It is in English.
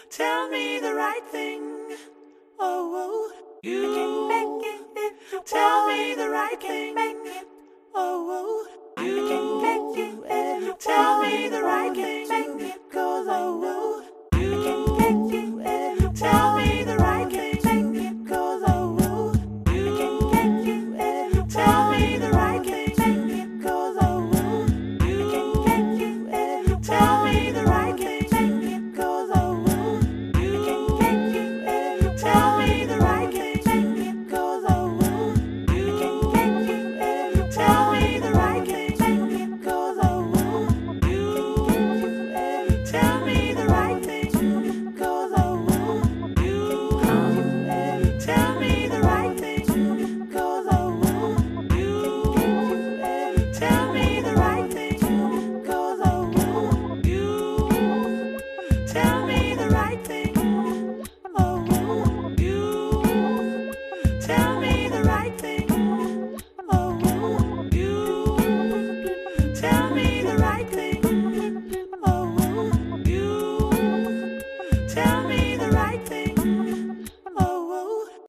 tell me the right thing. Oh, oh, you tell me the right thing. Oh, oh, you tell me the right thing. 'Cause oh, oh, you tell me the right thing. 'Cause oh, oh, you tell me the right thing. 'Cause oh, oh, you tell me the right thing. 'Cause oh, oh, you tell me the right thing. 'Cause oh, oh, you tell me the right thing. 'Cause oh, oh, you tell me the right thing. 'Cause oh, oh, you tell me the right thing. 'Cause oh, oh, you tell me the right thing. 'Cause oh, oh, you tell me